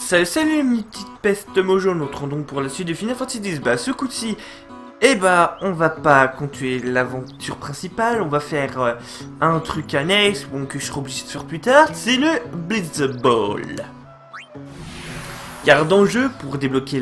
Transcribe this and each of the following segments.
Salut mes petites pestes mojo, on retrouve donc pour la suite de Final Fantasy X. Bah ce coup-ci, on va pas continuer l'aventure principale, on va faire un truc annexe, bon, que je serai obligé de faire plus tard, c'est le Blitzball. Car dans le jeu, pour débloquer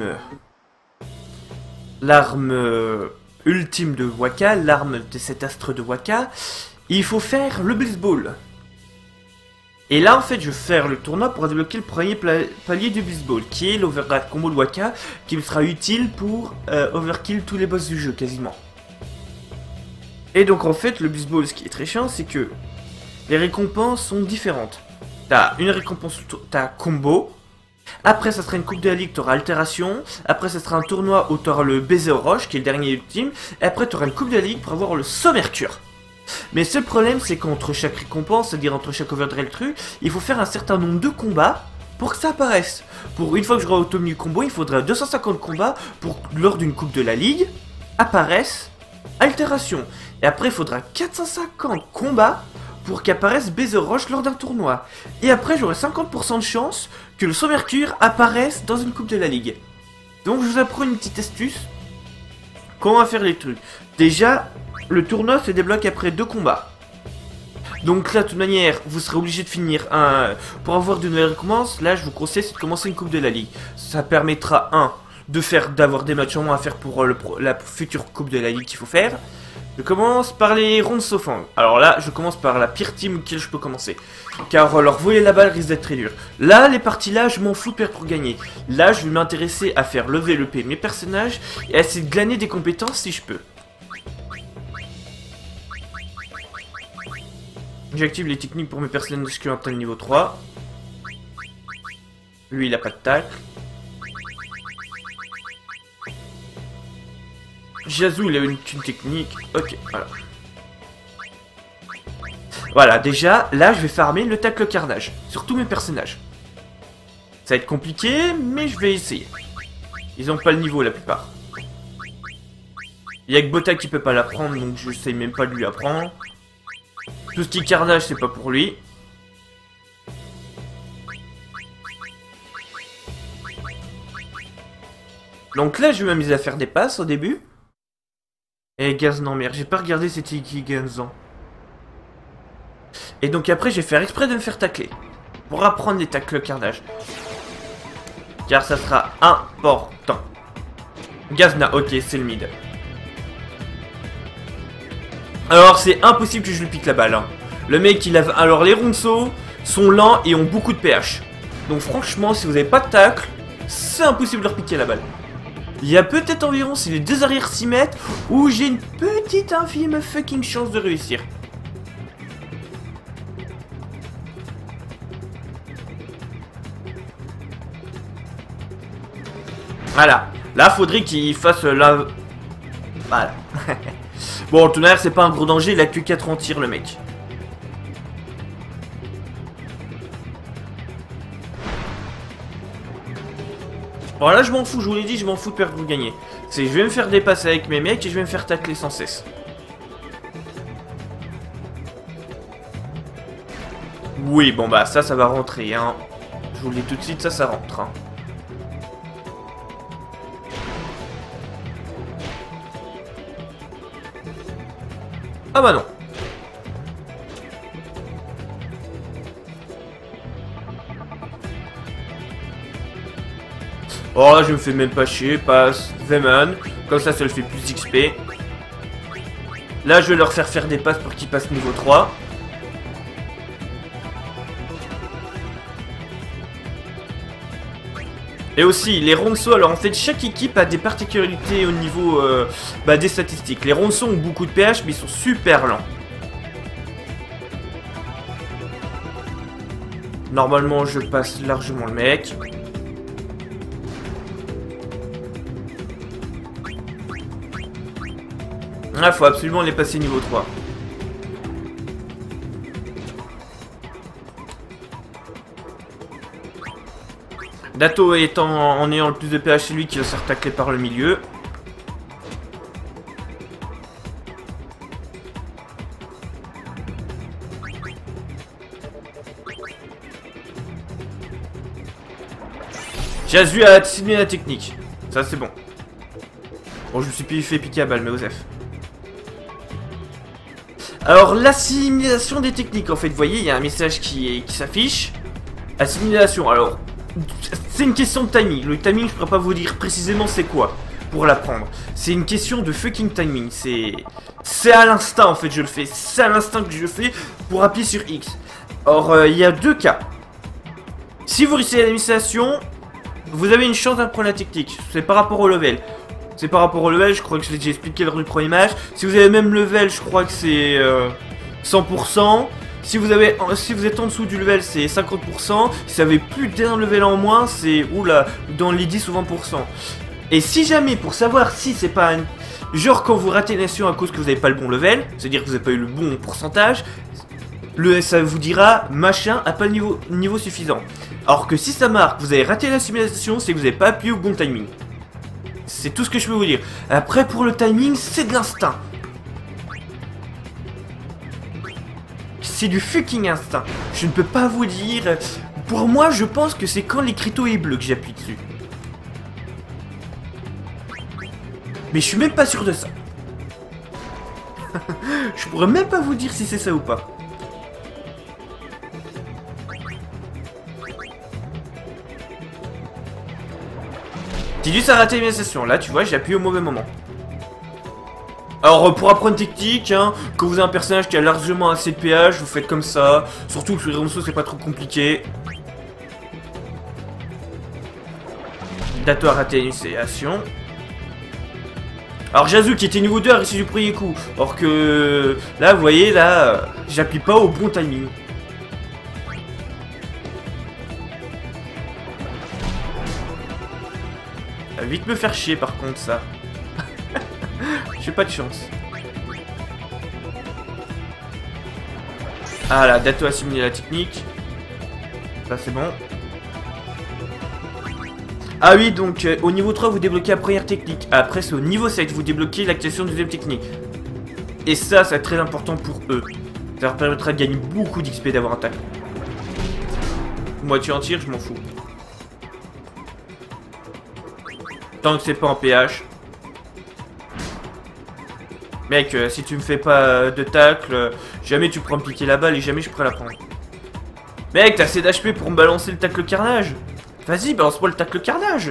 l'arme ultime de Wakka, l'arme de cet astre de Wakka, il faut faire le Blitzball. Et là, en fait, je vais faire le tournoi pour débloquer le premier palier du Blitzball, qui est l'Override Combo de Wakka, qui me sera utile pour overkill tous les boss du jeu, quasiment. Et donc, en fait, le Blitzball, ce qui est très chiant, c'est que les récompenses sont différentes. T'as une récompense, t'as combo. Après, ça sera une coupe de la ligue, t'auras altération. Après, ça sera un tournoi où t'auras le baiser aux roches, qui est le dernier ultime. Et après, t'auras une coupe de la ligue pour avoir le saut Mercure. Mais ce problème, c'est qu'entre chaque récompense, c'est-à-dire entre chaque overdrive truc, il faut faire un certain nombre de combats pour que ça apparaisse. Pour une fois que j'aurai obtenu le combo, il faudra 250 combats pour que lors d'une coupe de la ligue apparaisse altération. Et après, il faudra 450 combats pour qu'apparaisse baiser roche lors d'un tournoi. Et après, j'aurai 50% de chance que le saut Mercure apparaisse dans une coupe de la ligue. Donc, je vous apprends une petite astuce. Comment faire les trucs. Déjà, le tournoi se débloque après 2 combats. Donc là, de toute manière, vous serez obligé de finir un... Pour avoir de nouvelles récompenses, là, je vous conseille de commencer une coupe de la ligue. Ça permettra, d'avoir des matchs en moins à faire pour la future coupe de la ligue qu'il faut faire. Je commence par les Ronso Fang. Alors là, je commence par la pire team auquel je peux commencer. Car leur voler la balle risque d'être très dur. Là, les parties là, je m'en fous de perdre pour gagner. Là, je vais m'intéresser à faire lever le P mes personnages et à essayer de glaner des compétences si je peux. J'active les techniques pour mes personnages qui ont atteint le niveau 3. Lui, il a pas de tacle. Jazou, il a une technique. Ok, voilà. Voilà, déjà, là, je vais farmer le tacle carnage. Sur tous mes personnages. Ça va être compliqué, mais je vais essayer. Ils ont pas le niveau, la plupart. Il y a que Botta qui peut pas l'apprendre, donc je sais même pas de lui apprendre. Tout ce qui est carnage, c'est pas pour lui. Donc là, je vais m'amuser à faire des passes au début. Et Gaz, non merde, j'ai pas regardé c'était qui Gazan. Et donc après, je vais faire exprès de me faire tacler. Pour apprendre les tacles carnage. Car ça sera important. Gazna, ok, c'est le mid. Alors c'est impossible que je lui pique la balle. Le mec il a... Alors les Ronso sont lents et ont beaucoup de pH. Donc franchement si vous n'avez pas de tacle, c'est impossible de leur piquer la balle. Il y a peut-être environ si les deux arrières s'y mettent où j'ai une petite infime fucking chance de réussir. Voilà. Là faudrait qu'il fasse la... Voilà. Bon, en tout cas, c'est pas un gros danger, il a que 4 en tir, le mec. Bon, là, je m'en fous, je vous l'ai dit, je m'en fous de perdre ou de gagner. Je vais me faire des passes avec mes mecs et je vais me faire tacler sans cesse. Oui, bon, bah, ça va rentrer, hein. Je vous le dis tout de suite, ça rentre, hein. Ah bah non. Oh là je me fais même pas chier, passe Veman, comme ça le fait plus d'XP. Là je vais leur faire des passes pour qu'ils passent niveau 3. Et aussi les Ronso, alors en fait chaque équipe a des particularités au niveau des statistiques. Les Ronso ont beaucoup de pH mais ils sont super lents. Normalement je passe largement le mec. Ah, faut absolument les passer niveau 3. Dato étant en ayant le plus de pH, c'est lui qui va se faire tacler par le milieu. Jazu a assimilé la technique. Ça c'est bon. Bon, je me suis fait piquer à balle, mais Osef. Alors, l'assimilation des techniques, en fait, vous voyez, il y a un message qui s'affiche. Assimilation, alors, c'est une question de timing. Le timing, je ne pourrais pas vous dire précisément c'est quoi pour l'apprendre. C'est une question de fucking timing. C'est à l'instinct, en fait, je le fais. C'est à l'instinct que je le fais pour appuyer sur X. Or, il y a deux cas. Si vous réussissez l'administration, vous avez une chance d'apprendre la technique. C'est par rapport au level. C'est par rapport au level, je crois que je l'ai déjà expliqué lors du premier match. Si vous avez le même level, je crois que c'est 100%. Si vous êtes en dessous du level, c'est 50%. Si vous avez plus d'un level en moins, c'est oula, dans les 10 ou 20%. Et si jamais, pour savoir si c'est pas un... Genre quand vous ratez une nation à cause que vous n'avez pas le bon level, c'est-à-dire que vous n'avez pas eu le bon pourcentage, ça vous dira machin a pas le niveau suffisant. Alors que si ça marque, vous avez raté la simulation, c'est que vous n'avez pas appuyé au bon timing. C'est tout ce que je peux vous dire. Après, pour le timing, c'est de l'instinct. C'est du fucking instinct. Je ne peux pas vous dire... Pour moi, je pense que c'est quand l'écriteau est bleu que j'appuie dessus. Mais je suis même pas sûr de ça. Je pourrais même pas vous dire si c'est ça ou pas. Tidus a raté une session. Là, tu vois, j'ai appuyé au mauvais moment. Alors, pour apprendre technique, hein, quand vous avez un personnage qui a largement assez de pH, vous faites comme ça. Surtout que sur Ronso, c'est pas trop compliqué. Dato a raté une session. Alors Jazu qui était niveau 2 a réussi du premier coup. Or que là vous voyez là j'appuie pas au bon timing. Ça va vite me faire chier par contre ça. J'ai pas de chance. Ah là, Dato a assimilé la technique. Ça c'est bon. Ah oui, donc au niveau 3 vous débloquez la première technique. Après c'est au niveau 7 vous débloquez l'activation de deuxième technique. Et ça, c'est très important pour eux. Ça leur permettra de gagner beaucoup d'XP d'avoir un tac. Moitié en tir, je m'en fous. Tant que c'est pas en PH. Mec, si tu me fais pas de tacle, jamais tu pourras me piquer la balle et jamais je pourrai la prendre. Mec, t'as assez d'HP pour me balancer le tacle carnage. Vas-y, balance-moi le tacle carnage.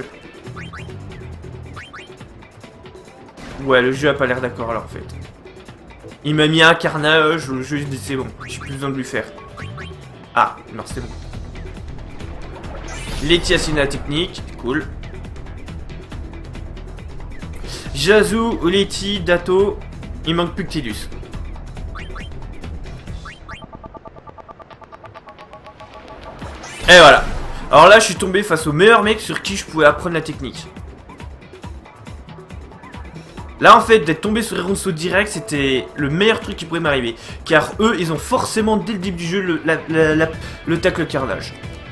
Ouais, le jeu a pas l'air d'accord alors en fait. Il m'a mis un carnage, le jeu dit c'est bon, j'ai plus besoin de lui faire. Ah, non c'est bon. Letty a signé la technique, cool. Jazu, Letty, Dato, il manque plus que Tidus. Et voilà. Alors là, je suis tombé face au meilleur mec sur qui je pouvais apprendre la technique. Là, en fait, d'être tombé sur les ronceaux direct, c'était le meilleur truc qui pouvait m'arriver. Car eux, ils ont forcément, dès le début du jeu, le tacle carnage.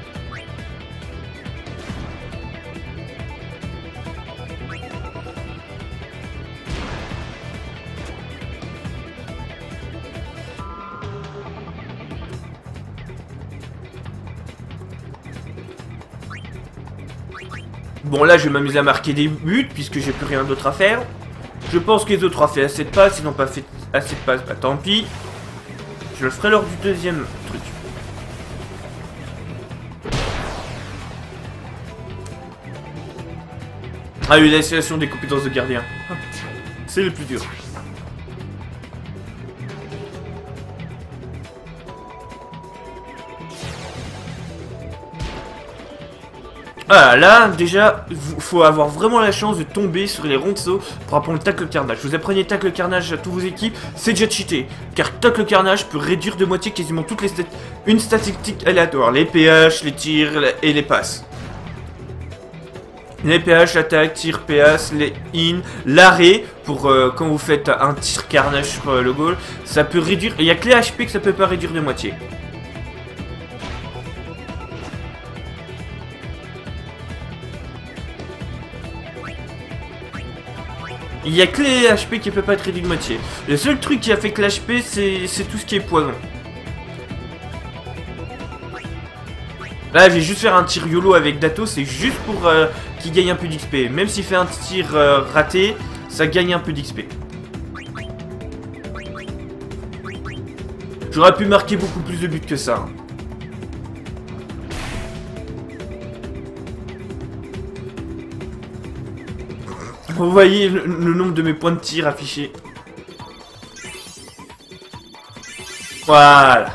Bon là je vais m'amuser à marquer des buts puisque j'ai plus rien d'autre à faire. Je pense que les autres ont fait assez de passes, ils n'ont pas fait assez de passes, bah tant pis. Je le ferai lors du deuxième truc. Ah oui, l'association des compétences de gardien. C'est le plus dur. Ah là, déjà, faut avoir vraiment la chance de tomber sur les ronceaux pour apprendre le tacle carnage. Vous apprenez tacle carnage à tous vos équipes, c'est déjà cheaté. Car tacle carnage peut réduire de moitié quasiment toutes les une statistique aléatoire. Les PH, les tirs et les passes. Les PH, l'attaque, tir, PS, les in, l'arrêt, pour quand vous faites un tir carnage sur le goal, ça peut réduire, il n'y a que les HP que ça peut pas réduire de moitié. Il n'y a que les HP qui ne peut pas être réduit de moitié. Le seul truc qui affecte l'HP, c'est tout ce qui est poison. Là, je vais juste faire un tir YOLO avec Dato, c'est juste pour qu'il gagne un peu d'XP. Même s'il fait un tir raté, ça gagne un peu d'XP. J'aurais pu marquer beaucoup plus de buts que ça. Hein. Vous voyez le nombre de mes points de tir affichés. Voilà.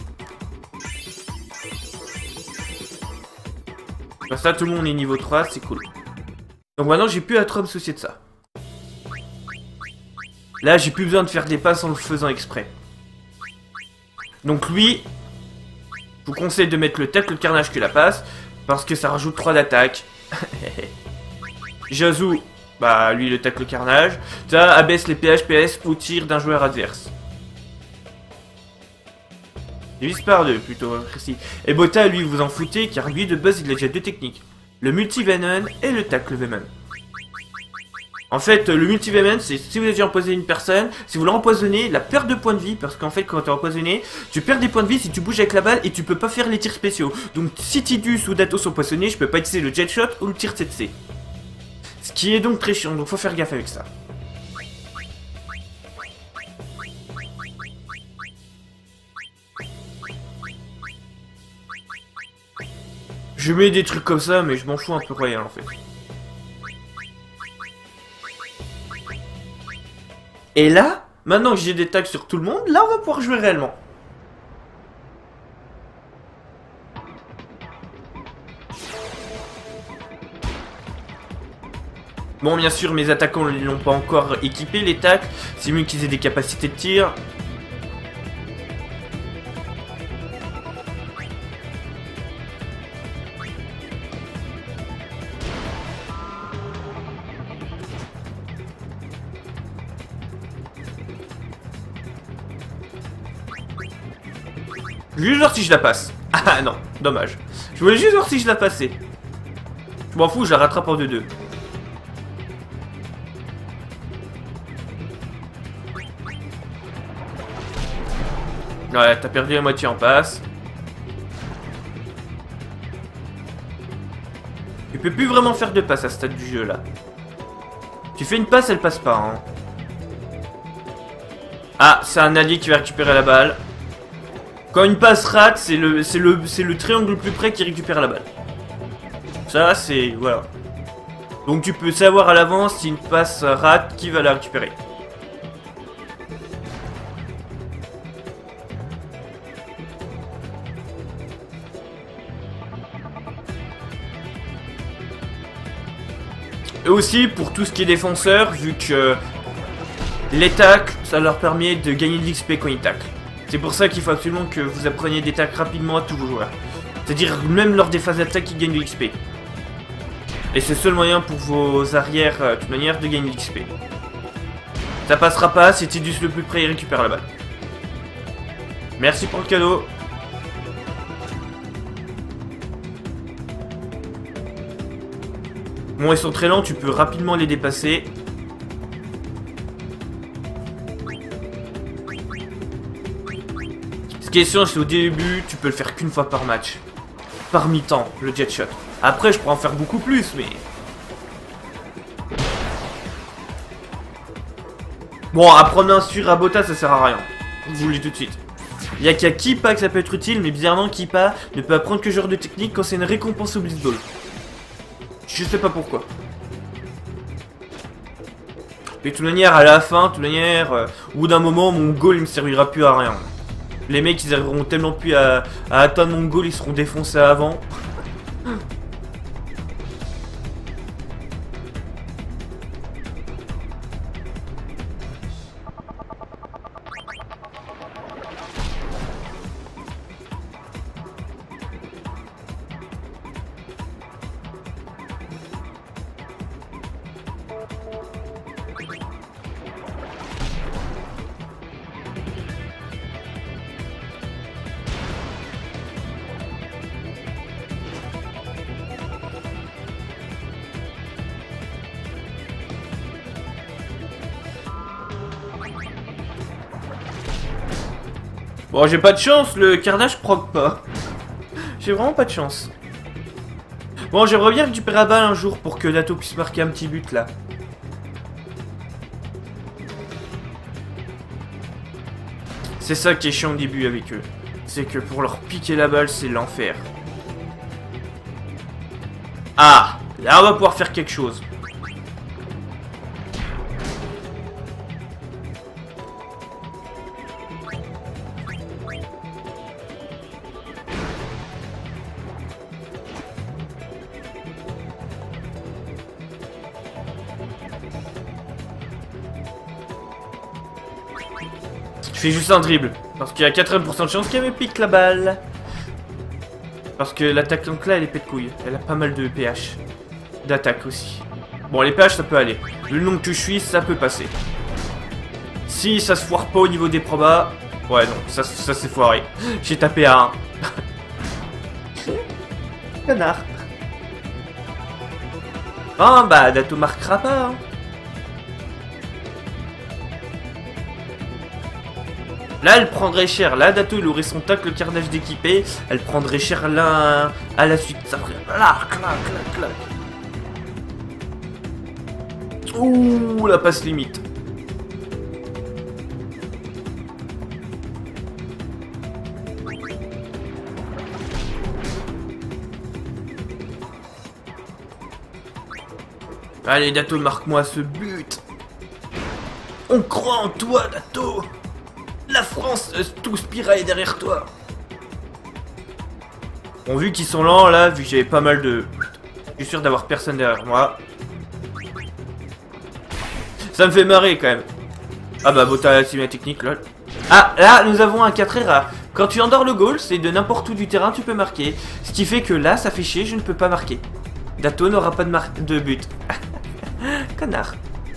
Bah ça, tout le monde est niveau 3, c'est cool. Donc maintenant, j'ai plus à trop me soucier de ça. Là, j'ai plus besoin de faire des passes en le faisant exprès. Donc lui, je vous conseille de mettre le tacle de carnage que la passe, parce que ça rajoute 3 d'attaque. Jazu, bah lui le tacle carnage. Ça abaisse les PHPS au tir d'un joueur adverse. Divise par 2 plutôt précis. Et Bota lui vous en foutez car lui de base il a déjà 2 techniques. Le multi-venom et le tacle venom. En fait le multi-venom c'est si vous avez déjà empoisonné une personne, si vous l'empoisonnez, la perte de points de vie, parce qu'en fait quand tu es empoisonné, tu perds des points de vie si tu bouges avec la balle et tu peux pas faire les tirs spéciaux. Donc si Tidus ou Dato sont poissonnés, je peux pas utiliser le jet shot ou le tir 7C. Ce qui est donc très chiant, donc faut faire gaffe avec ça. Je mets des trucs comme ça, mais je m'en fous un peu royal en fait. Et là, maintenant que j'ai des tags sur tout le monde, là on va pouvoir jouer réellement. Bon, bien sûr, mes attaquants ne l'ont pas encore équipé, les tacles. C'est mieux qu'ils aient des capacités de tir. Je voulais juste voir si je la passe. Ah non, dommage. Je voulais juste voir si je la passais. Je m'en fous, je la rattrape en 2-2. Ouais, t'as perdu la moitié en passe. Tu peux plus vraiment faire de passe à ce stade du jeu là. Tu fais une passe, elle passe pas. Hein. Ah, c'est un allié qui va récupérer la balle. Quand une passe rate, c'est le triangle le plus près qui récupère la balle. Ça, c'est... voilà. Donc tu peux savoir à l'avance si une passe rate, qui va la récupérer. Et aussi, pour tout ce qui est défenseur, vu que les tacles, ça leur permet de gagner de l'XP quand ils taclent. C'est pour ça qu'il faut absolument que vous appreniez des tacles rapidement à tous vos joueurs. C'est-à-dire même lors des phases d'attaque, ils gagnent de l'XP. Et c'est le seul moyen pour vos arrières, de toute manière, de gagner de l'XP. Ça passera pas, si Tidus le plus près, il récupère la balle. Merci pour le cadeau. Bon, ils sont très lents, tu peux rapidement les dépasser. Ce qui est sûr, c'est au début, tu peux le faire qu'une fois par match. Par mi-temps, le jet shot. Après, je pourrais en faire beaucoup plus, mais... Bon, apprendre un sur à Bota, ça sert à rien. Je vous le dis tout de suite. Il y a qu'à Kippa que ça peut être utile, mais bizarrement, Kippa ne peut apprendre que ce genre de technique quand c'est une récompense au Blitzball. Je sais pas pourquoi. Et de toute manière, à la fin, de toute manière, au bout d'un moment, mon goal il me servira plus à rien. Les mecs ils arriveront tellement plus à atteindre mon goal, ils seront défoncés avant. Bon, j'ai pas de chance, le carnage proc pas. J'ai vraiment pas de chance. Bon, j'aimerais bien récupérer la balle un jour pour que Dato puisse marquer un petit but là. C'est ça qui est chiant au début avec eux. C'est que pour leur piquer la balle, c'est l'enfer. Ah, là on va pouvoir faire quelque chose. Je fais juste un dribble. Parce qu'il y a 80% de chance qu'elle me pique la balle. Parce que l'attaquante là, elle est pète couille. Elle a pas mal de PH. D'attaque aussi. Bon, les PH, ça peut aller. Le nombre que je suis, ça peut passer. Si ça se foire pas au niveau des probas... Ouais, non, ça s'est foiré. J'ai tapé à 1. Connard. Ah, bah, Dato marquera pas, hein. Là, elle prendrait cher. Là, Dato, il aurait son tacle, le carnage d'équipé. Elle prendrait cher là à la suite. Ça ferait là, clac, clac, clac. Ouh, la passe limite. Allez, Dato, marque-moi ce but. On croit en toi, Dato. La France, tout Spira est derrière toi. Bon, vu qu'ils sont lents, là, vu que j'avais pas mal de... Je suis sûr d'avoir personne derrière moi. Ça me fait marrer, quand même. Ah bah, Bota, c'est bien technique, lol. Ah, là, nous avons un cas très rare. Quand tu endors le goal, c'est de n'importe où du terrain, tu peux marquer. Ce qui fait que là, ça fait chier, je ne peux pas marquer. Dato n'aura pas de but. Connard.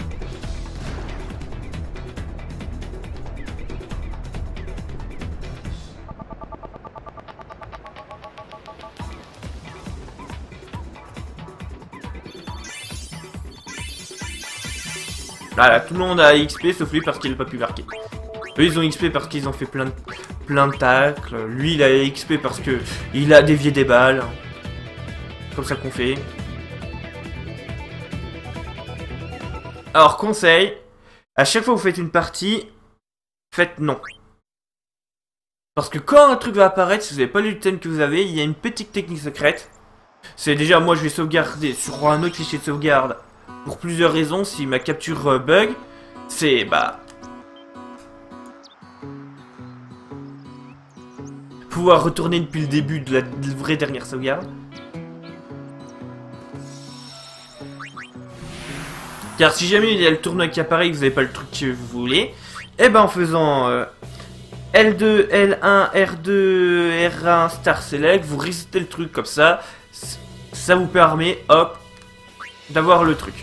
Voilà, tout le monde a XP sauf lui parce qu'il n'a pas pu marquer. Eux ils ont XP parce qu'ils ont fait plein de tacles. Lui il a XP parce que il a dévié des balles. Comme ça qu'on fait. Alors conseil, à chaque fois que vous faites une partie, faites non. Parce que quand un truc va apparaître, si vous n'avez pas l'item que vous avez, il y a une petite technique secrète. C'est déjà moi je vais sauvegarder sur un autre fichier de sauvegarde. Pour plusieurs raisons, si ma capture bug, c'est bah... pouvoir retourner depuis le début de la vraie dernière sauvegarde. Car si jamais il y a le tournoi qui apparaît et que vous n'avez pas le truc que vous voulez, et ben en faisant L2, L1, R2, R1, Star Select, vous resetez le truc comme ça, ça vous permet, hop, d'avoir le truc.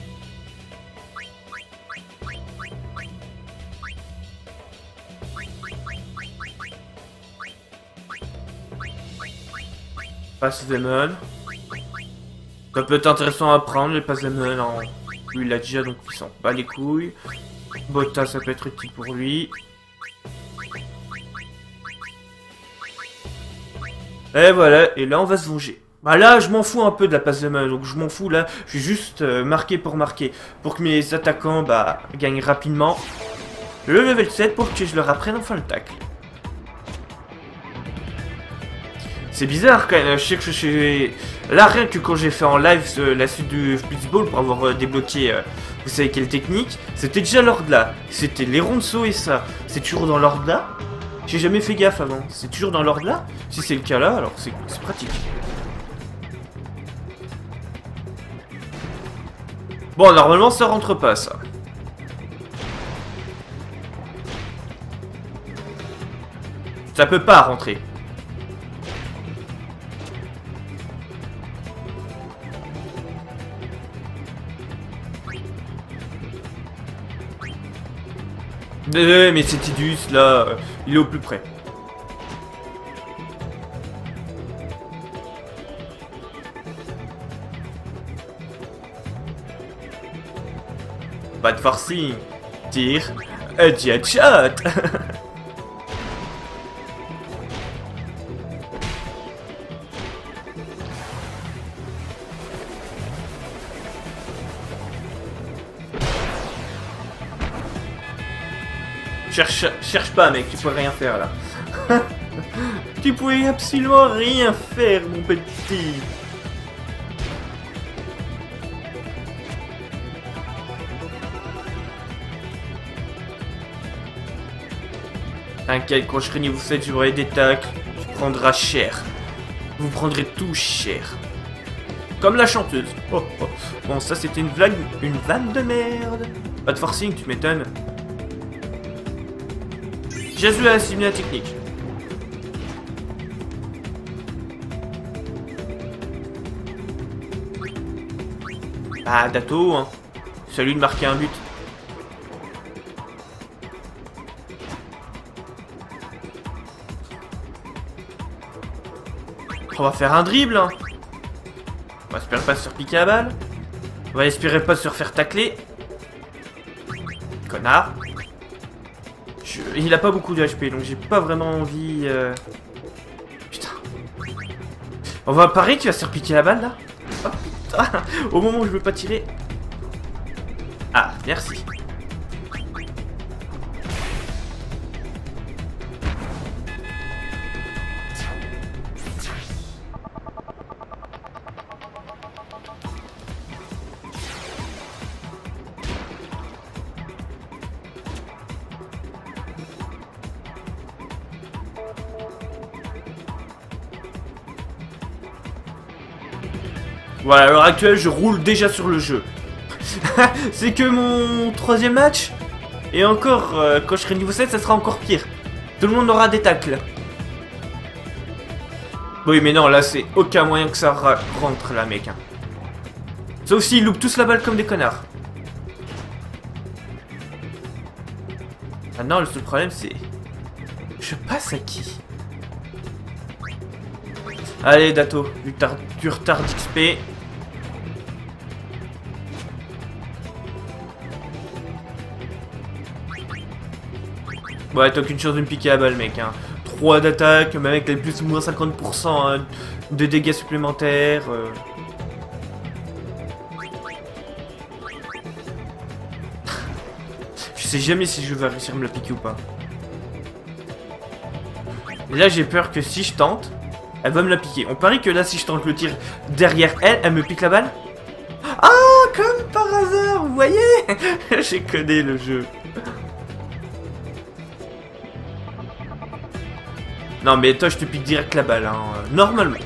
Passe Venom. Ça peut être intéressant à prendre, les passes Venom. En... Lui, il a déjà, donc il s'en bat les couilles. Bota, ça peut être utile pour lui. Et voilà, et là, on va se venger. Bah là, je m'en fous un peu de la passe Venom, donc je m'en fous là. Je vais juste marquer pour marquer. Pour que mes attaquants, bah, gagnent rapidement le level 7 pour que je leur apprenne enfin le tacle. C'est bizarre quand même, je sais que je suis... Là, rien que quand j'ai fait en live la suite du Blitzball pour avoir débloqué, vous savez quelle technique, c'était déjà l'ordre là. C'était les ronceaux et ça. C'est toujours dans l'ordre là. J'ai jamais fait gaffe avant. C'est toujours dans l'ordre là. Si c'est le cas là, alors c'est pratique. Bon, normalement ça rentre pas ça. Ça peut pas rentrer. Mais c'est Tidus là, il est au plus près. Pas de forcing. Tire. Headshot. Cherche pas, mec, tu pourrais rien faire là. Tu pouvais absolument rien faire, mon petit. T'inquiète, quand je serai niveau 7, j'aurai des tacles. Tu prendras cher. Vous prendrez tout cher. Comme la chanteuse. Oh, oh. Bon, ça c'était une vanne de merde. Pas de forcing, tu m'étonnes. Jésus a assimilé la technique. Ah, Dato, hein. C'est à lui de marquer un but. On va faire un dribble, hein. On va espérer pas se faire piquer la balle. On va espérer pas se refaire tacler. Connard. Il a pas beaucoup de HP, donc j'ai pas vraiment envie... Putain. On va parier qu'il va se faire piquer la balle, là. Oh, putain. Au moment où je veux pas tirer. Ah, merci. Voilà, à l'heure actuelle, je roule déjà sur le jeu. C'est que mon 3e match. Et encore, quand je serai niveau 7, ça sera encore pire. Tout le monde aura des tacles. Oui, mais non, là, c'est aucun moyen que ça rentre, là, mec. Hein. Sauf s'ils loupent tous la balle comme des connards. Ah non, le seul problème, c'est... Je passe à qui? Allez, Dato, vu que tu retardes XP. Ouais, t'as aucune chance de me piquer la balle, mec. Hein. 3 d'attaque, même avec les plus ou moins 50% hein, de dégâts supplémentaires. Je sais jamais si je vais réussir à me la piquer ou pas. Et là, j'ai peur que si je tente, elle va me la piquer. On parie que là, si je tente le tir derrière elle, elle me pique la balle. Ah, comme par hasard, vous voyez. J'ai codé le jeu. Non mais toi je te pique direct la balle, hein, normalement.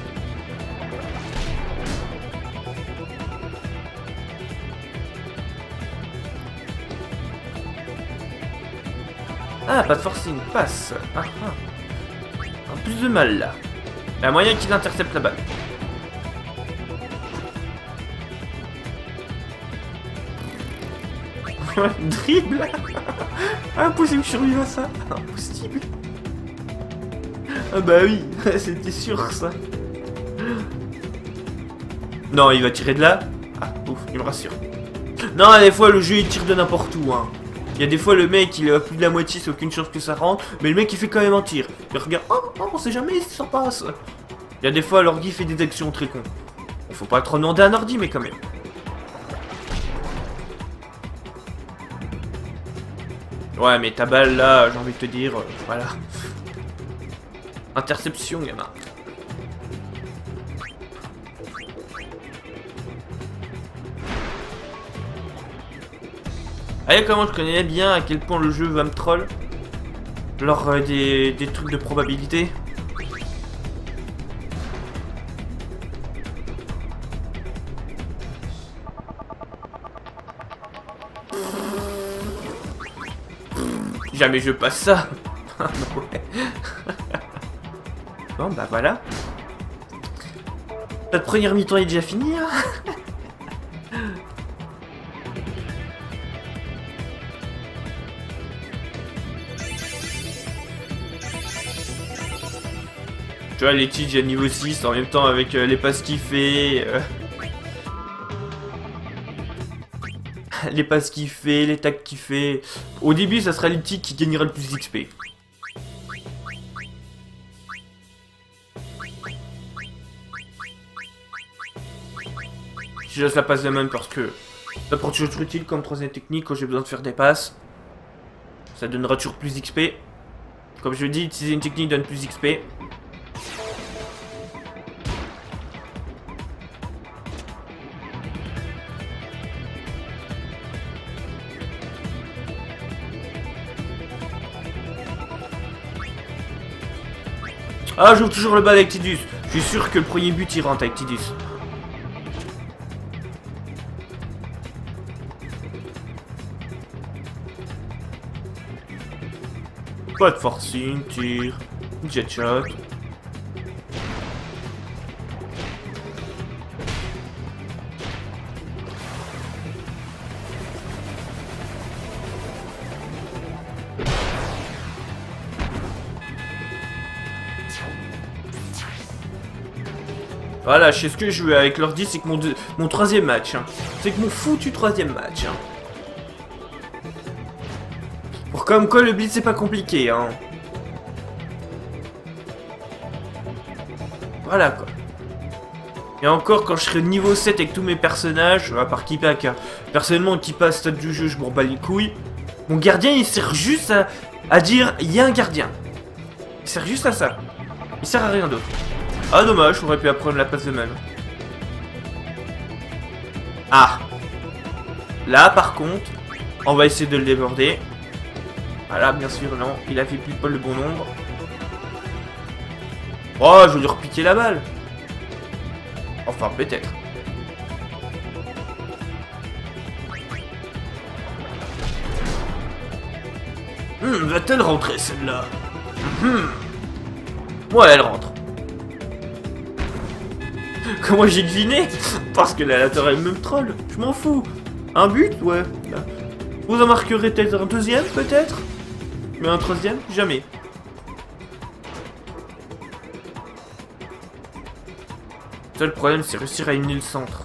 Ah, pas de forcing, passe. Ah, ah. Un plus de mal là. Il y a moyen qu'il intercepte la balle. Dribble. Impossible que je survive à ça. Impossible. Ah bah oui, c'était sûr ça. Non, il va tirer de là. Ah, ouf, il me rassure. Non, des fois le jeu il tire de n'importe où. Hein. Il y a des fois le mec il a plus de la moitié, c'est aucune chance que ça rentre. Mais le mec il fait quand même un tir. Il regarde, oh, on sait jamais si ça passe. Il y a des fois l'ordi fait des actions très cons. Bon, faut pas trop demander à un ordi, mais quand même. Ouais, mais ta balle là, j'ai envie de te dire, voilà. Interception, gamin. Allez, comment je connais bien à quel point le jeu va me troll lors des trucs de probabilité. Jamais je passe ça. Ouais. Bon bah voilà. Notre première mi-temps est déjà finie. Hein. Tu vois, les tiges à niveau 6 en même temps avec les passes qu'il fait. Les passes qu'il fait, les tacs qu'il fait. Au début, ça sera les tics qui gagnera le plus d'XP. Je laisse la passe de même parce que ça prend toujours utile comme troisième technique quand j'ai besoin de faire des passes. Ça donnera toujours plus d'XP. Comme je le dis, utiliser une technique donne plus d'XP. Ah, j'ouvre toujours le bal avec Tidus. Je suis sûr que le premier but il rentre avec Tidus. Pas de forcing, tir, jet shot. Voilà, je sais ce que je veux avec l'ordi, c'est que mon troisième match. Hein. C'est que mon foutu troisième match. Hein. Pour comme quoi le blitz c'est pas compliqué. Hein. Voilà quoi. Et encore quand je serai niveau 7 avec tous mes personnages, à part Kipak, hein. Personnellement Kipak stade du jeu je m'en bats les couilles. Mon gardien il sert juste à dire il y a un gardien. Il sert juste à ça. Il sert à rien d'autre. Ah dommage, j'aurais pu apprendre la passe de même. Ah. Là par contre, on va essayer de le déborder. Voilà, bien sûr, non, il a fait plus pas le bon nombre. Oh, je vais lui repiquer la balle. Enfin, peut-être. Va-t-elle rentrer celle-là? Ouais, elle rentre. Comment j'ai deviné? Parce que la latéral même troll. Je m'en fous. Un but? Ouais. Vous en marquerez peut-être un deuxième, peut-être? Mais un troisième? Jamais. Le seul problème, c'est réussir à éliminer le centre.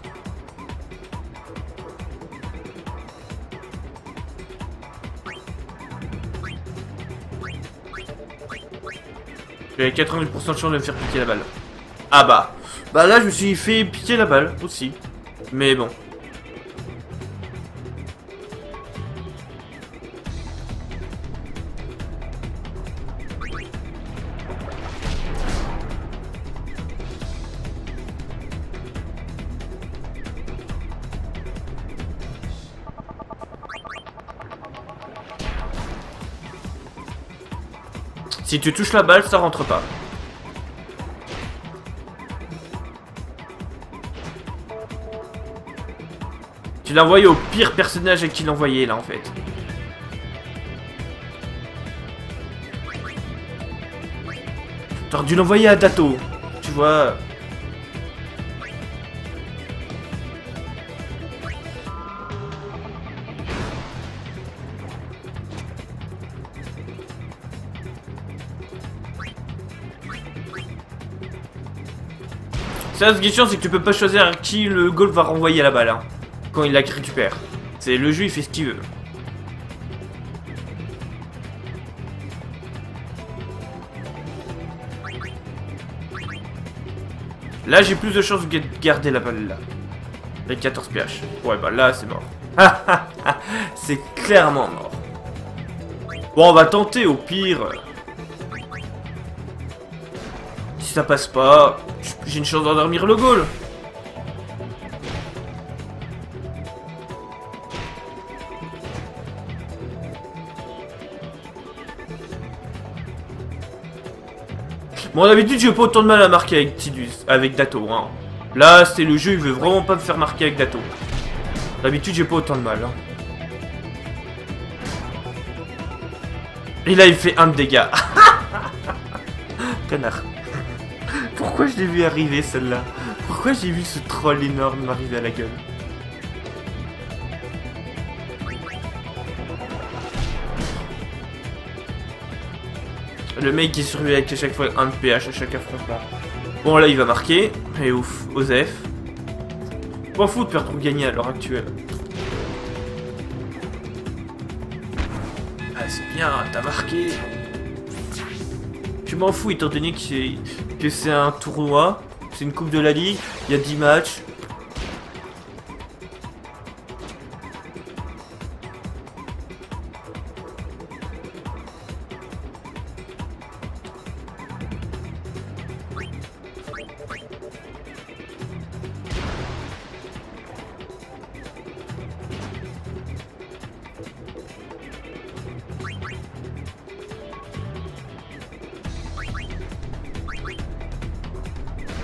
J'ai 90% de chance de me faire piquer la balle. Ah bah. Bah là, je me suis fait piquer la balle aussi. Mais bon. Si tu touches la balle, ça rentre pas. Tu l'as envoyé au pire personnage à qui l'envoyer là en fait. T'aurais dû l'envoyer à Dato. Tu vois. Ça, ce qui est chiant, c'est que tu peux pas choisir à qui le goal va renvoyer la balle. Hein, quand il la récupère. C'est le jeu, il fait ce qu'il veut. Là, j'ai plus de chances de garder la balle là. Avec 14 pH. Ouais, bah là, c'est mort. C'est clairement mort. Bon, on va tenter au pire. Si ça passe pas, j'ai une chance d'endormir le goal. Bon, d'habitude, j'ai pas autant de mal à marquer avec Tidus, avec Dato. Hein. Là, c'est le jeu, il veut vraiment pas me faire marquer avec Dato. D'habitude, j'ai pas autant de mal. Hein. Et là, il fait 1 de dégâts. Connard. Pourquoi je l'ai vu arriver, celle-là? Pourquoi j'ai vu ce troll énorme m'arriver à la gueule? Le mec qui survit avec à chaque fois 1 de PH à chaque affrontement. Bon, là, il va marquer. Et ouf, Osef. Je m'en fous de perdre ou gagner à l'heure actuelle. Ah, c'est bien, t'as marqué. Je m'en fous étant donné que c'est un tournoi. C'est une coupe de la ligue. Il y a 10 matchs.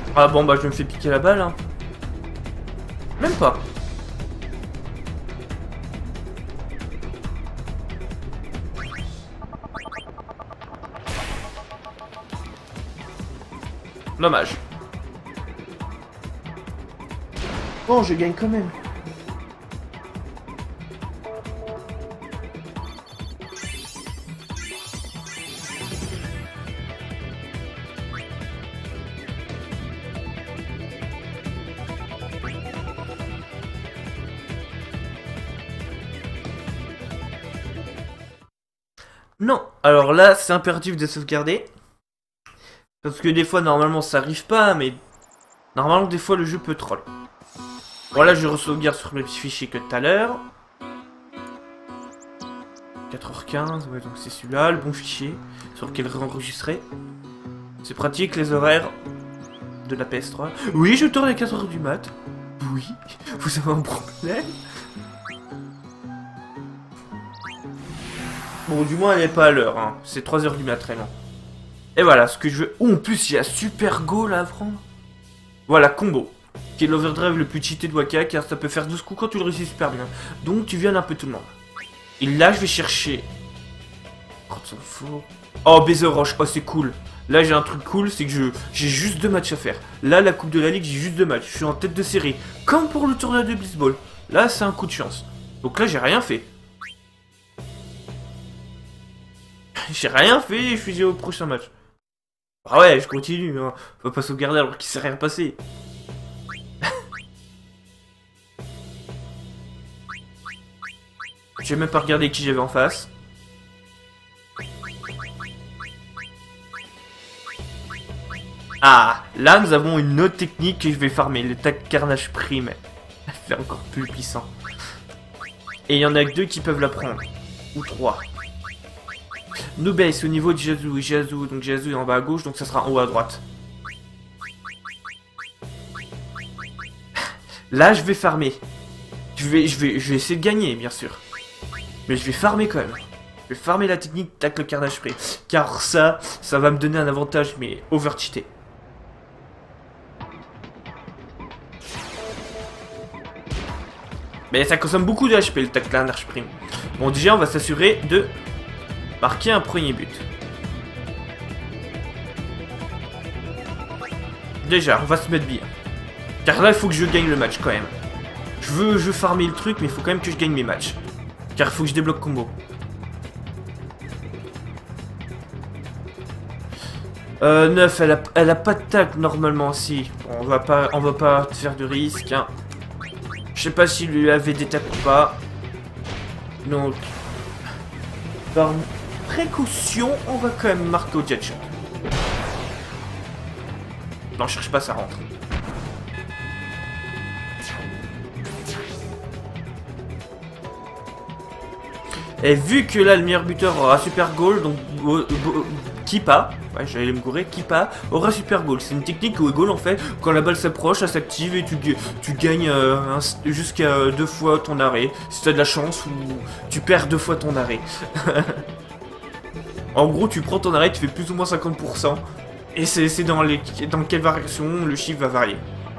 Ah bon, bah je me fais piquer la balle, hein. Même pas. Dommage. Bon, je gagne quand même. Non, alors là, c'est impératif de sauvegarder. Parce que des fois, normalement, ça arrive pas, mais... Normalement, des fois, le jeu peut troll. Voilà, je re-sauvegarde sur le fichier que tout à l'heure. 4h15, ouais, donc c'est celui-là, le bon fichier, sur lequel réenregistrer. C'est pratique, les horaires de la PS3. Oui, je tourne à 4h du mat. Oui, vous avez un problème? Bon, du moins, elle n'est pas à l'heure, hein. C'est 3h du mat, vraiment. Et voilà, ce que je veux... Oh, en plus, il y a Super Go, là, à prendre. Voilà, combo. Qui est l'overdrive le plus cheaté de Waka, car ça peut faire 12 coups quand tu le réussis super bien. Donc, tu viens un peu tout le monde. Et là, je vais chercher... Oh, ça me fout. Oh, Baiser Roche, oh, c'est cool. Là, j'ai un truc cool, c'est que j'ai juste 2 matchs à faire. Là, la Coupe de la Ligue, j'ai juste 2 matchs. Je suis en tête de série. Comme pour le tournoi de Blitzball. Là, c'est un coup de chance. Donc là, j'ai rien fait. J'ai rien fait et je suis au prochain match. Ah ouais, je continue, hein. Faut pas sauvegarder alors qu'il s'est rien passé. J'ai même pas regardé qui j'avais en face. Ah, là nous avons une autre technique que je vais farmer, le tag carnage prime. C'est encore plus puissant. Et il y en a que 2 qui peuvent la prendre. Ou 3. Nous baisse au niveau de Jazu. Donc Jazu est en bas à gauche, donc ça sera en haut à droite. Là, je vais farmer. Je vais essayer de gagner, bien sûr. Mais je vais farmer quand même. Je vais farmer la technique tacle carnage prime. Car ça va me donner un avantage, mais over-cheaté. Mais ça consomme beaucoup de HP, le tacle carnage prime. Bon, déjà, on va s'assurer de... marquer un premier but. Déjà, on va se mettre bien. Car là, il faut que je gagne le match quand même. Je veux farmer le truc, mais il faut quand même que je gagne mes matchs. Car il faut que je débloque combo. 9, elle a pas de tacle normalement, si. Bon, on va pas faire de risque. Hein. Je sais pas s'il lui avait des tacles ou pas. Donc, par précaution, on va quand même marquer au jet shot. Non, cherche pas, ça rentre. Et vu que là, le meilleur buteur aura super goal, donc Kipa, ouais, j'allais me gourer, Kipa aura super goal. C'est une technique où goal en fait, quand la balle s'approche, elle s'active et tu gagnes jusqu'à 2 fois ton arrêt. Si t'as de la chance ou tu perds 2 fois ton arrêt. En gros, tu prends ton arrêt, tu fais plus ou moins 50%. Et c'est dans quelle variation le chiffre va varier.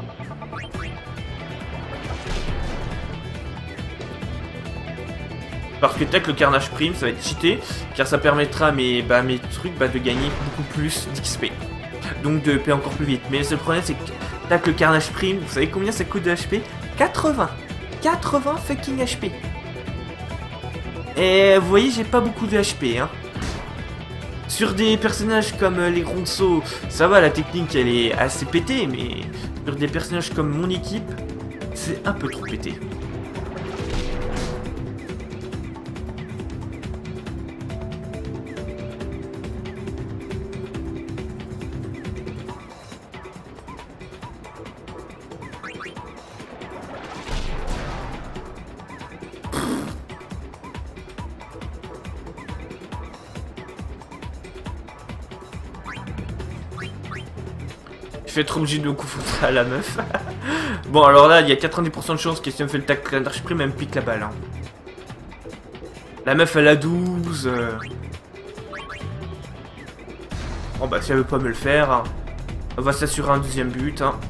Parce que tac, le carnage prime, ça va être cheaté, car ça permettra à mes trucs de gagner beaucoup plus d'XP. Donc de payer encore plus vite. Mais le seul problème, c'est que tac, le carnage prime, vous savez combien ça coûte de HP? 80 fucking HP. Et vous voyez, j'ai pas beaucoup de HP, hein. Sur des personnages comme les Ronso, ça va, la technique elle est assez pétée, mais sur des personnages comme mon équipe, c'est un peu trop pété. Je vais être obligé de me confronter à la meuf. Bon, alors là, il y a 90% de chances que si on me fait le tac carnage prime, elle me pique la balle. Hein. La meuf, elle a 12. Bon, bah, si elle veut pas me le faire. Hein. On va s'assurer un deuxième but, hein.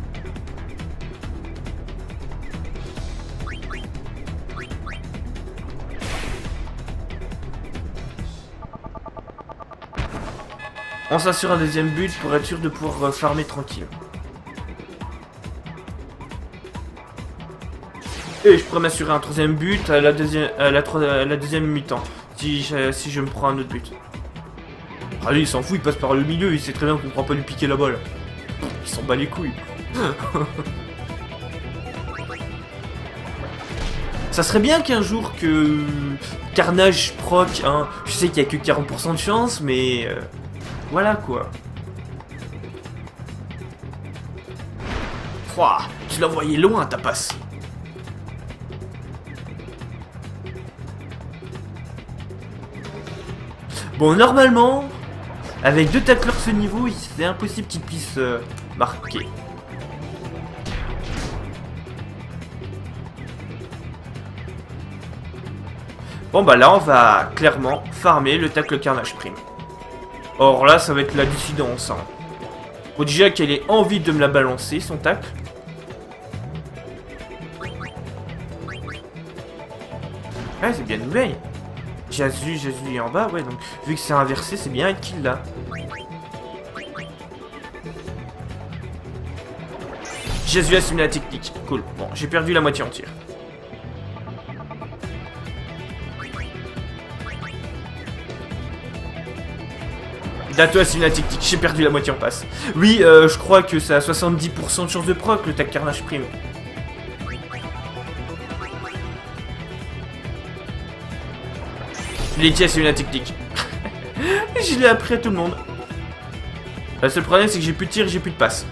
On s'assure un deuxième but pour être sûr de pouvoir farmer tranquille. Et je pourrais m'assurer un troisième but à la deuxième mi-temps. Si je me prends un autre but. Allez, il s'en fout, il passe par le milieu, il sait très bien qu'on ne pourra pas lui piquer la balle. Il s'en bat les couilles. Ça serait bien qu'un jour que Carnage proc, hein. Je sais qu'il n'y a que 40% de chance, mais voilà quoi. Ouah, tu l'as envoyé loin ta passe. Bon, normalement, avec 2 tacleurs ce niveau, c'est impossible qu'ils puissent marquer. Bon bah là, on va clairement farmer le tacle Carnage Prime. Or là, ça va être la dissidence. Hein. Bon, déjà qu'elle ait envie de me la balancer, son tacle. Ouais, c'est bien une veille. Jésus est en bas, ouais, donc vu que c'est inversé, c'est bien être kill là. Jésus assume la technique, cool. Bon, j'ai perdu la moitié entière. Dato assume la technique, j'ai perdu la moitié en passe. Oui, je crois que ça a 70% de chance de proc, le tac Carnage Prime. Letty assume la technique. Je l'ai appris à tout le monde. Le seul problème, c'est que j'ai plus de tir et j'ai plus de passe.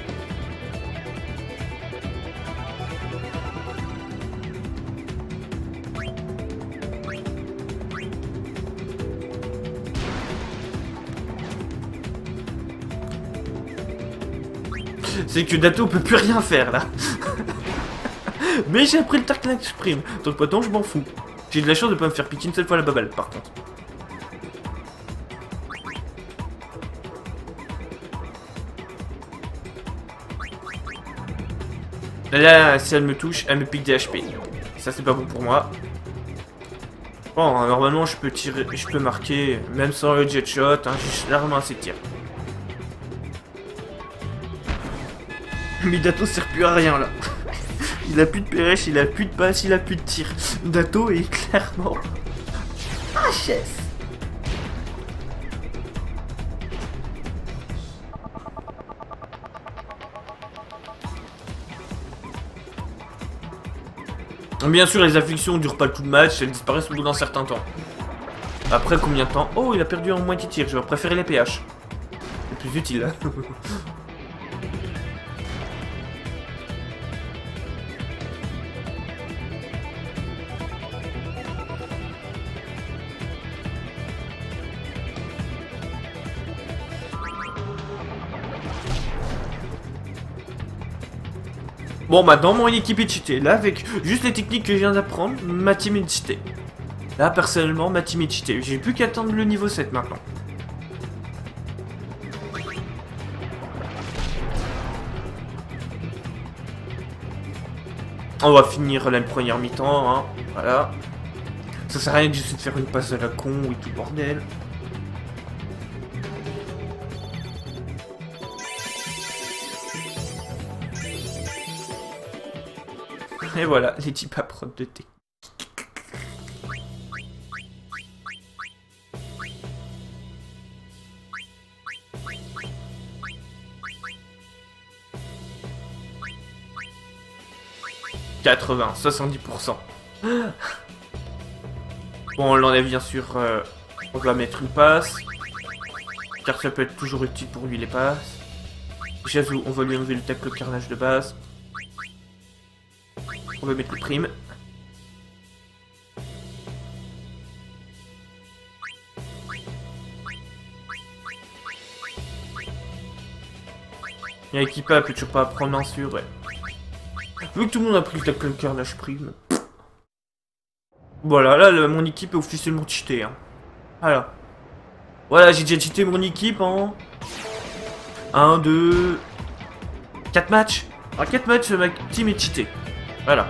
C'est que Dato peut plus rien faire là. Mais j'ai appris le Carnage Prime, donc pourtant je m'en fous. J'ai de la chance de pas me faire piquer une seule fois la baballe par contre. Là, si elle me touche, elle me pique des HP. Ça c'est pas bon pour moi. Bon, normalement je peux tirer, je peux marquer, même sans le jet shot, hein, j'ai largement assez de tir. Mais Dato sert plus à rien là. Il a plus de pérèche, il a plus de passe, il a plus de tir. Dato est clairement HS. Bien sûr, les afflictions durent pas tout le match, elles disparaissent au bout d'un certain temps. Après combien de temps? Oh, il a perdu en moitié de tir, je vais préférer les PH. C'est plus utile. Hein. Bon, maintenant mon équipe est cheatée. Là, avec juste les techniques que je viens d'apprendre, ma team est cheatée. Là, personnellement, ma team est cheatée. J'ai plus qu'à attendre le niveau 7 maintenant. On va finir la première mi-temps, hein. Voilà. Ça sert à rien juste de faire une passe à la con et tout bordel. Et voilà, les types à prod de thé. « 80, 70%. Bon, on l'enlève bien sûr. On va mettre une passe. Car ça peut être toujours utile pour lui les passes. Jésus, on va lui enlever le tacle Carnage de base. On va mettre le prime. Il y a Equipa peut toujours pas prendre en sûr, ouais. Vu que tout le monde a pris le tacle Carnage Prime. Voilà, là, mon équipe est officiellement cheatée. Hein. Voilà. Voilà, j'ai déjà cheaté mon équipe en 1, 2... 4 matchs. En 4 matchs, ma team est cheatée. Voilà.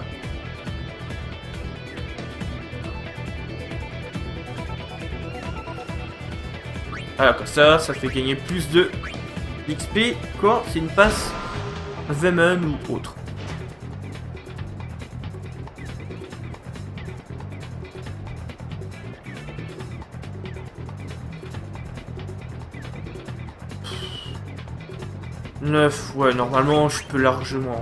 Voilà, comme ça fait gagner plus de XP quand c'est une passe Venom ou autre. Neuf, ouais, normalement je peux largement.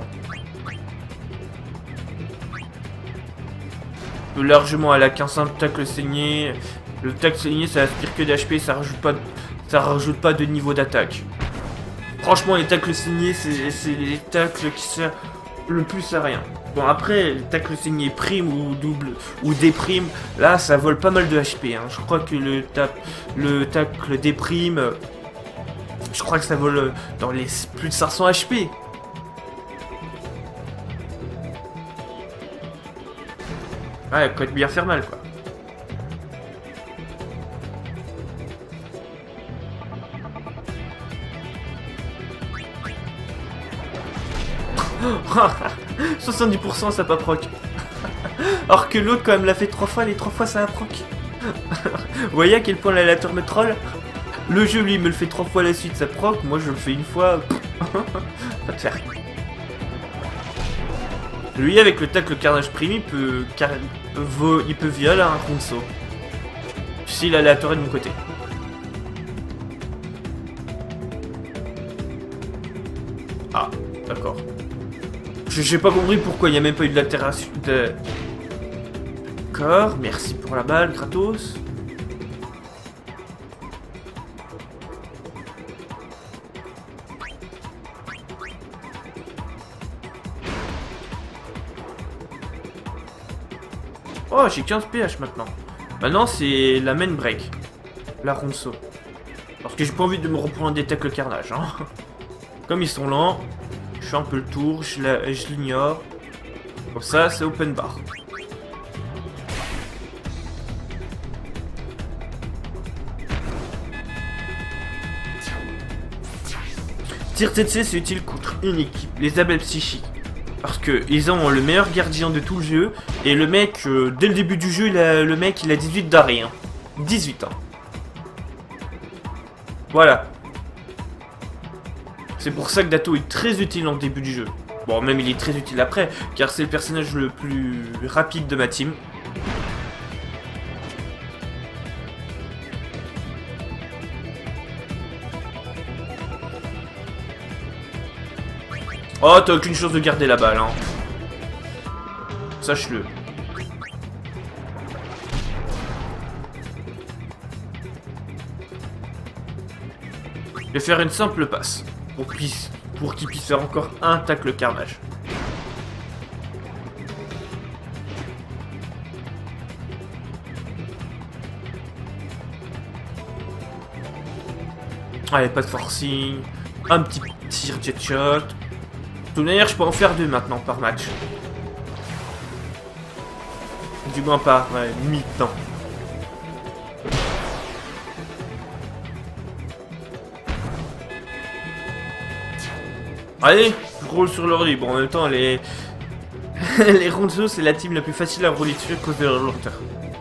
Je peux largement aller à 15 tacle saigné. Le tacle saigné ça aspire que d'HP, ça rajoute pas de niveau d'attaque. Franchement les tacles saignés c'est les tacles qui servent le plus à rien. Bon après les tacles saignés prime ou double ou déprime, là ça vole pas mal de HP hein. Je crois que le tacle déprime, je crois que ça vole dans les plus de 500 HP. Ouais, quand bien faire mal quoi. Oh 70% ça pas proc. Alors que l'autre quand même l'a fait 3 fois, les 3 fois ça a proc. Vous voyez à quel point l'aléatoire me troll? Le jeu lui me le fait 3 fois à la suite ça proc, moi je le fais une fois. Pas de faire. Lui avec le tacle carnage prime il peut violer un Ronso. Si l'aléatoire est de mon côté. Ah, d'accord. J'ai pas compris pourquoi il n'y a même pas eu de l'altération de... D'accord, merci pour la balle, gratos. Oh, j'ai 15 PH maintenant. Maintenant, c'est la main break. La Ronso. Parce que j'ai pas envie de me reprendre des tacles carnage. Hein. Comme ils sont lents, je fais un peu le tour, je l'ignore. Comme ça, c'est open bar. Tir TTC, c'est utile contre une équipe, les abeilles psychiques. Parce que ils ont le meilleur gardien de tout le jeu. Et le mec, dès le début du jeu, il a 18 d'arrêt. Hein. 18 ans. Voilà. C'est pour ça que Dato est très utile en début du jeu. Bon, même il est très utile après, car c'est le personnage le plus rapide de ma team. Oh, t'as aucune chance de garder la balle, hein. Sache-le. Je vais faire une simple passe pour qu'il puisse faire encore un tacle carnage. Allez, pas de forcing. Un petit tir jet shot. De toute manière, je peux en faire 2 maintenant par match. Du moins par mi-temps. Allez, je roule sur l'ordi. Bon, en même temps, les Ronzo, c'est la team la plus facile à rouler dessus à cause de leur lenteur.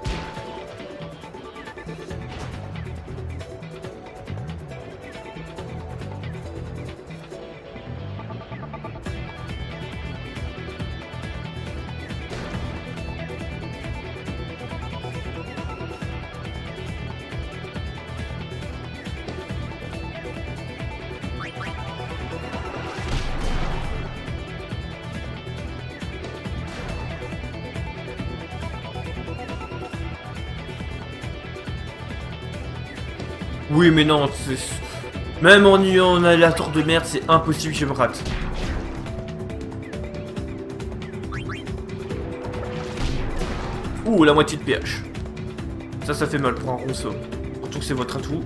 Oui, mais non, même en ayant la tour de merde, c'est impossible que je me rate. Ouh, la moitié de PH. Ça fait mal pour un ronceau. Surtout que c'est votre atout.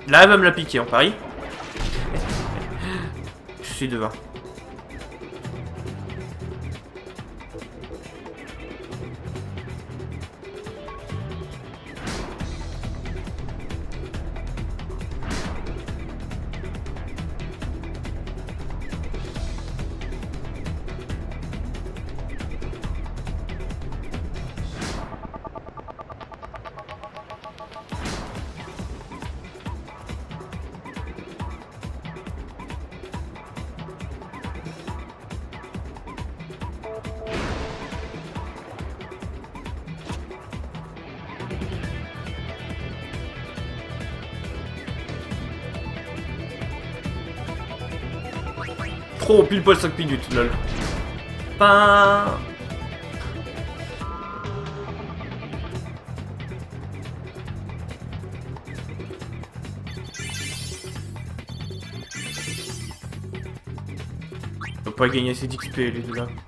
Là, elle va me la piquer, en parie. Je suis devant. Trop, pile poil 5 minutes, lol. Pas. On peut pas gagner assez d'XP les deux là.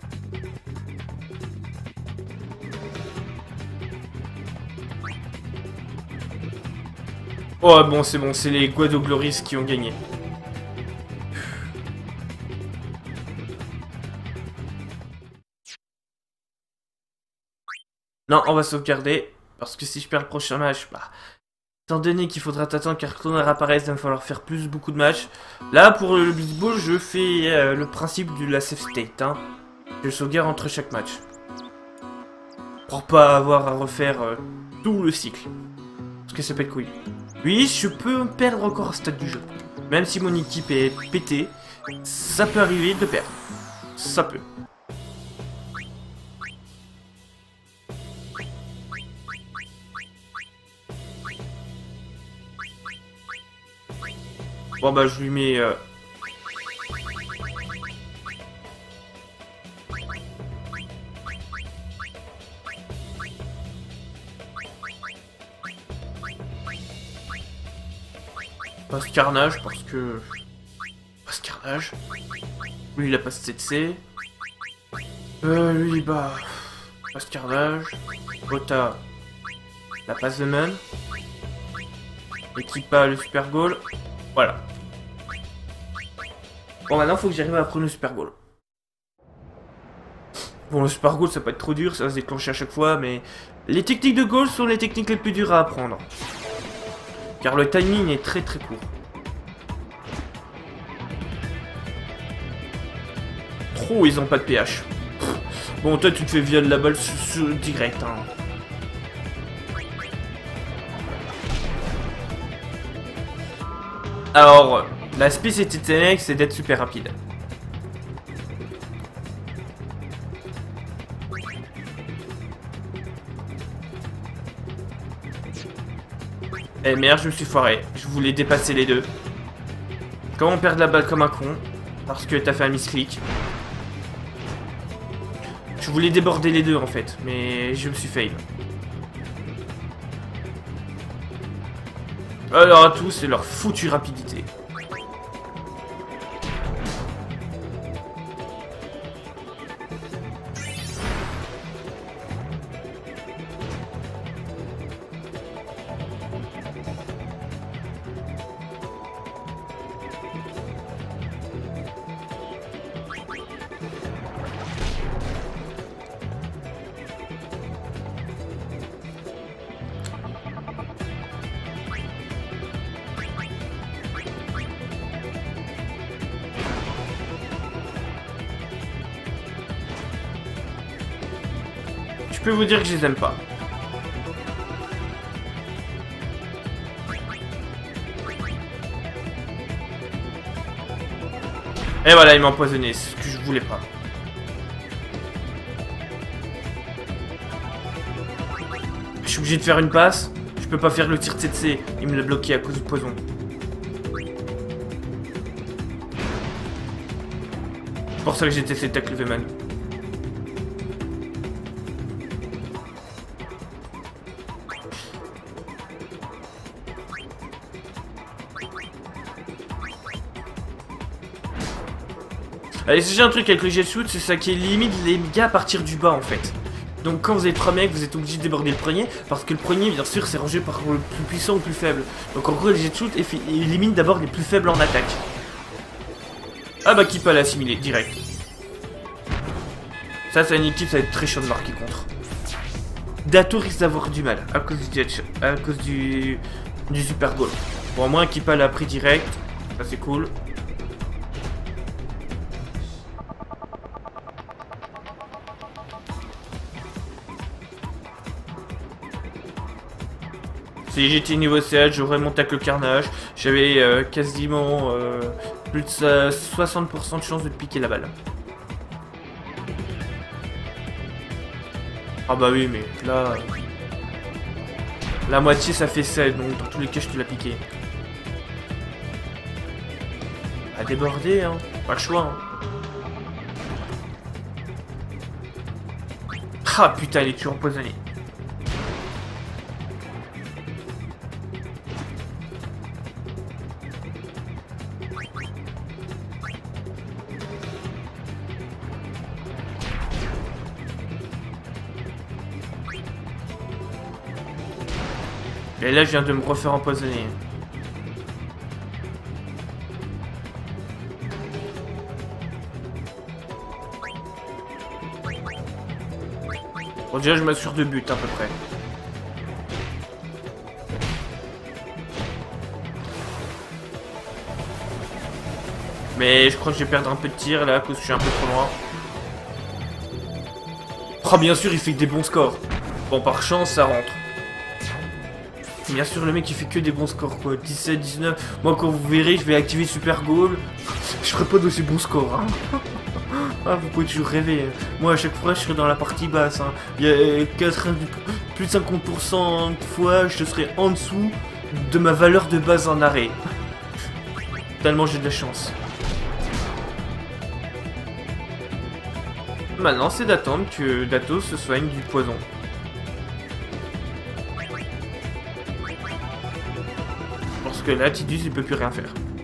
Oh bon, c'est les Guado Glories qui ont gagné. Non, on va sauvegarder, parce que si je perds le prochain match, bah... Étant donné qu'il faudra attendre qu'Arcloner apparaisse, il va falloir faire beaucoup de matchs. Là, pour le Blitzball, je fais le principe de la save state, hein. Je sauvegarde entre chaque match. Pour pas avoir à refaire tout le cycle. Parce que ça pète couille. Oui, je peux perdre encore un stade du jeu. Même si mon équipe est pétée, ça peut arriver de perdre. Ça peut. Bon bah je lui mets... Passe carnage parce que... Passe carnage. Lui il a pas 7C. Lui bah... Passe carnage. Bota. La passe de même. Equipa le super goal. Voilà. Bon maintenant faut que j'arrive à prendre le super goal. Bon le super goal ça peut être trop dur, ça va se déclencher à chaque fois, mais... Les techniques de goal sont les techniques les plus dures à apprendre. Car le timing est très court. Trop ils ont pas de pH. Bon toi tu te fais via de la balle direct hein. Alors, la spécificité c'est d'être super rapide. Eh merde, je me suis foiré. Je voulais dépasser les deux. Comment perdre la balle comme un con? Parce que t'as fait un misclick. Je voulais déborder les deux en fait, mais je me suis fail. Alors à tous, c'est leur foutue rapidité. Je peux vous dire que je les aime pas. Et voilà, il m'a empoisonné, c'est ce que je voulais pas. Je suis obligé de faire une passe. Je peux pas faire le tir TTC. Il me l'a bloqué à cause du poison. C'est pour ça que j'ai testé Tackle the Man. Allez, si j'ai un truc avec le jet shoot, c'est ça qui limite les gars à partir du bas en fait. Donc quand vous avez 3 mecs, vous êtes obligé de déborder le premier, parce que le premier, bien sûr, c'est rangé par le plus puissant ou le plus faible. Donc en gros, les jet shoot éliminent d'abord les plus faibles en attaque. Ah bah Kippa l'a assimilé, direct. Ça, c'est une équipe, ça va être très chaud de marquer contre. Dato risque d'avoir du mal, à cause du jet shot, à cause du super goal. Bon, au moins Kippa l'a pris direct, ça c'est cool. Si j'étais niveau CH, j'aurais monté avec le carnage. J'avais quasiment plus de 60% de chance de piquer la balle. Ah bah oui, mais là... la moitié ça fait 7, donc dans tous les cas je te l'ai piqué. À déborder, hein. Pas le choix, hein. Ah putain, il est toujours empoisonné. Et là, je viens de me refaire empoisonner. Bon, déjà, je m'assure de but, à peu près. Mais je crois que je vais perdre un peu de tir, là, parce que je suis un peu trop loin. Oh, bien sûr, il fait que des bons scores. Bon, par chance, ça rentre. Bien sûr, le mec il fait que des bons scores quoi, 17, 19. Moi quand vous verrez, je vais activer Super Goal. Je ferai pas d'aussi bons scores. Hein. Ah, vous pouvez toujours rêver. Moi à chaque fois je serai dans la partie basse. Hein. Il y a plus de 50% de fois je serai en dessous de ma valeur de base en arrêt. Tellement j'ai de la chance. Maintenant c'est d'attendre que Dato se soigne du poison. Parce que là, Tidus, il peut plus rien faire.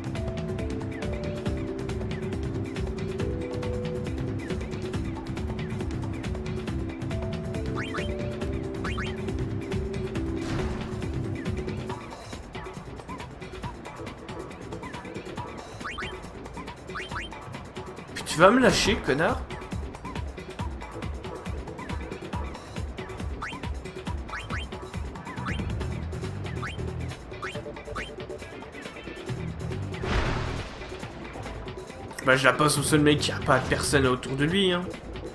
Tu vas me lâcher, connard? Bah je la passe au seul mec qui a pas de personne autour de lui hein.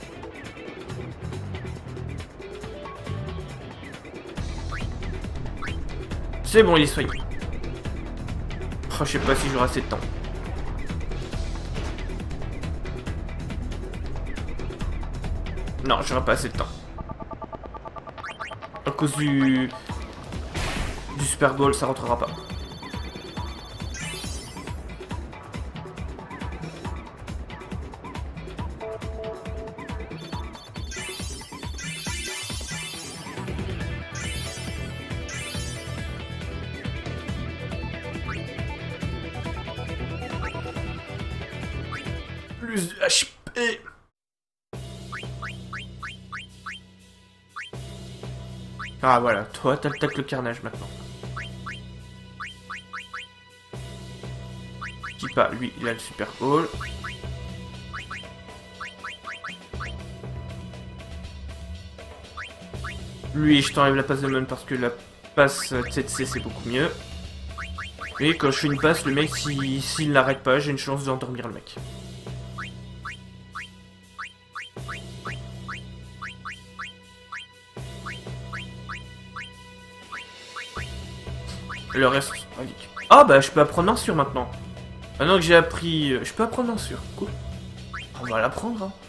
C'est bon il est soigné. Oh je sais pas si j'aurai assez de temps. Non j'aurai pas assez de temps. À cause du Super Goal ça rentrera pas. Plus de HP. Ah voilà, toi t'attaques le carnage maintenant. Kippa, lui, il a le super haul. Lui, je t'enlève la passe de mon parce que la passe TC c'est beaucoup mieux. Et quand je fais une passe, le mec, s'il n'arrête pas, j'ai une chance d'endormir le mec. Le reste, ah bah je peux apprendre un sur maintenant. Maintenant que j'ai appris, je peux apprendre un sur. Cool. On va l'apprendre. Hein.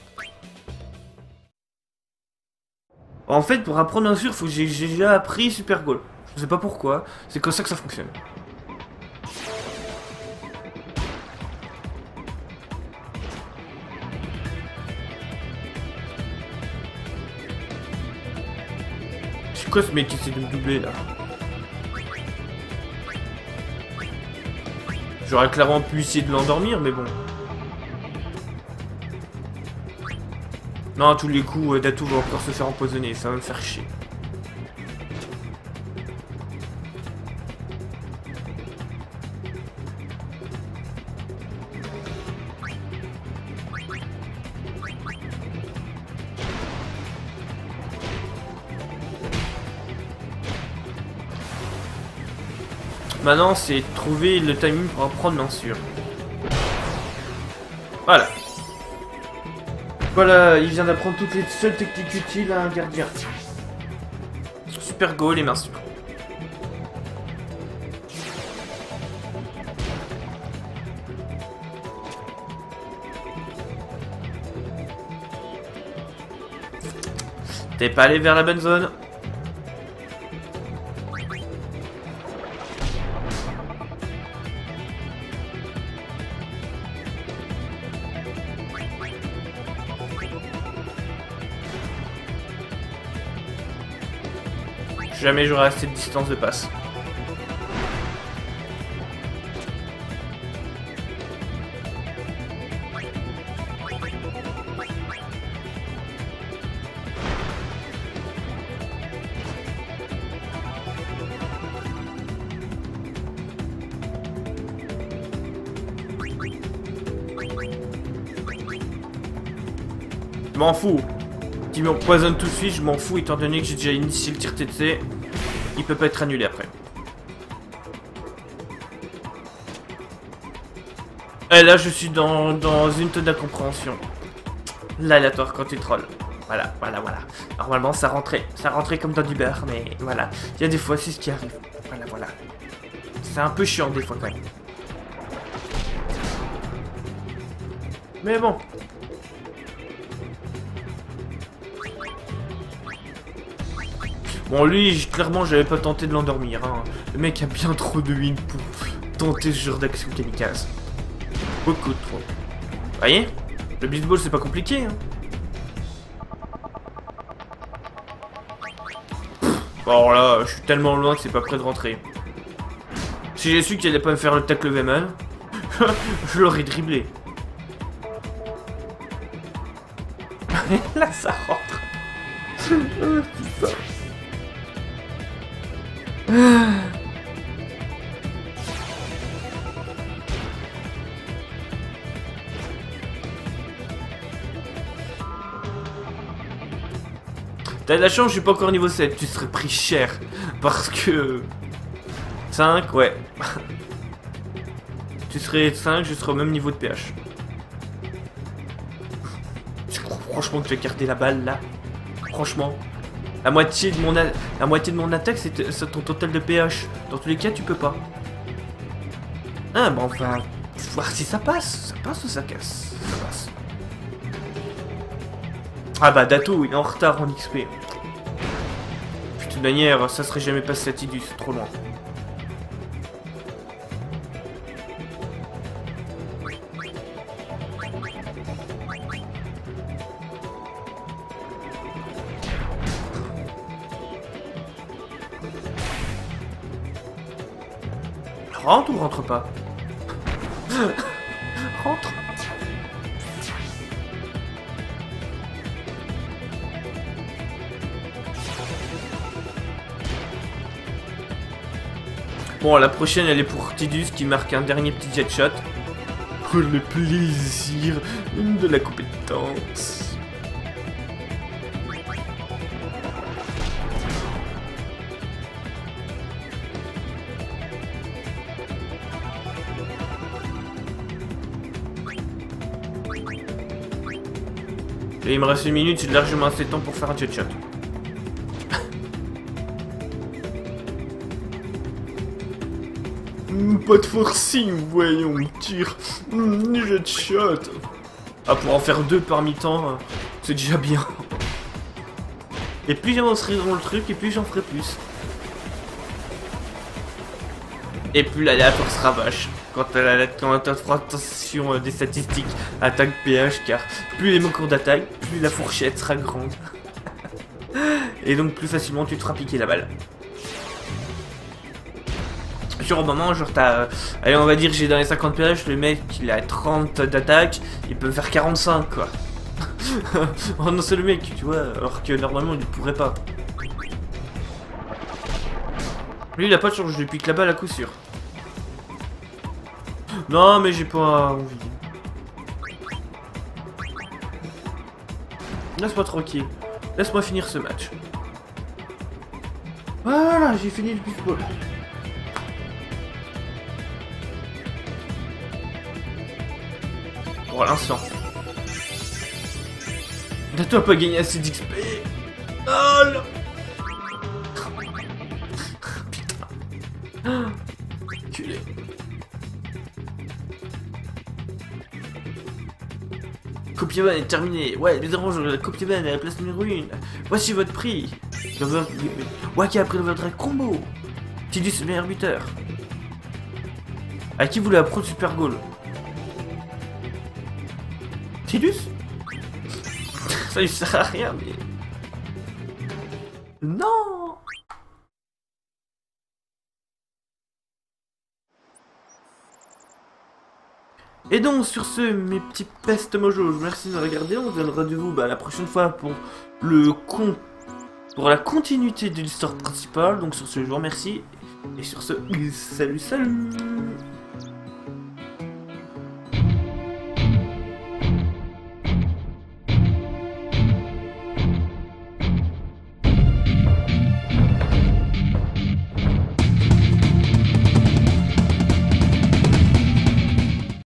En fait, pour apprendre un sur, faut que j'ai déjà appris Super Goal. Je sais pas pourquoi. C'est comme ça que ça fonctionne. C'est quoi ce mec qui essaie de me doubler là? J'aurais clairement pu essayer de l'endormir, mais bon. Non, à tous les coups, Datou va encore se faire empoisonner, ça va me faire chier. Maintenant, c'est trouver le timing pour apprendre, bien sûr. Voilà. Voilà, il vient d'apprendre toutes les seules techniques utiles à un gardien. Super goal et bien sûr. T'es pas allé vers la bonne zone. Jamais j'aurai assez de distance de passe. Je m'en fous. Qui m'empoisonne tout de suite, je m'en fous étant donné que j'ai déjà initié le tir TTC. Il peut pas être annulé après. Et là je suis dans une tonne d'incompréhension. L'aléatoire quand tu trolls. Voilà. Normalement ça rentrait comme dans du beurre, mais voilà. Il y a des fois c'est ce qui arrive. Voilà. C'est un peu chiant des fois quand même. Mais bon. Bon, lui, clairement, j'avais pas tenté de l'endormir. Hein. Le mec a bien trop de win pour tenter ce genre d'action kamikaze. Beaucoup trop. Vous voyez? Le baseball, c'est pas compliqué. Hein. Bon, alors là, je suis tellement loin que c'est pas prêt de rentrer. Si j'ai su qu'il allait pas me faire le tackle Veman, je l'aurais dribblé. Là, ça rentre. Oh, putain. T'as de la chance, je suis pas encore niveau 7, tu serais pris cher. Parce que... 5, ouais. Tu serais 5, je serais au même niveau de PH. Je crois franchement que tu vas garder la balle là. Franchement. La moitié de mon attaque, c'est ton total de PH. Dans tous les cas, tu peux pas. Ah, bon, enfin... voir si ça passe. Ça passe ou ça casse? Ça passe. Ah bah, Dato, il est en retard en XP. De toute manière, ça serait jamais passé à Tidus, c'est trop loin. Rentre ou rentre pas? Rentre. Bon, la prochaine, elle est pour Tidus qui marque un dernier petit jet shot. Pour le plaisir de la compétence. Et il me reste 1 minute, j'ai largement assez de temps pour faire un jet shot. Pas de forcing, voyons, tire. Jet shot. Ah, pour en faire 2 par mi-temps, c'est déjà bien. Et plus j'avancerai dans le truc, et plus j'en ferai plus. Et plus l'aléatoire sera vache. Quand tu feras attention des statistiques attaque PH, car plus les manquants d'attaque, plus la fourchette sera grande. Et donc plus facilement tu te feras piquer la balle. Sur un moment, genre t'as... Allez, on va dire j'ai dans les 50 PH, le mec il a 30 d'attaque, il peut faire 45 quoi. Oh non, c'est le mec, tu vois, alors que normalement il ne pourrait pas. Lui il a pas de chance, je lui pique la balle à coup sûr. Non mais j'ai pas envie. Laisse-moi tranquille. Laisse-moi finir ce match. Voilà, j'ai fini le baseball. Pour l'instant. T'as pas gagné assez d'XP. Oh là. Putain. Culé. Copievan est terminé. Ouais, les oranges, la Copievan est à la place numéro 1. Voici votre prix. Waka a pris votre combo. Tidus, le meilleur buteur. À qui voulait apprendre Super Goal? Tidus? Ça lui sert à rien, mais... Non! Et donc, sur ce, mes petits pestes mojo, je vous remercie de regarder. On se donne rendez-vous la prochaine fois pour pour la continuité de l'histoire principale. Donc sur ce, je vous remercie. Et sur ce, salut, salut!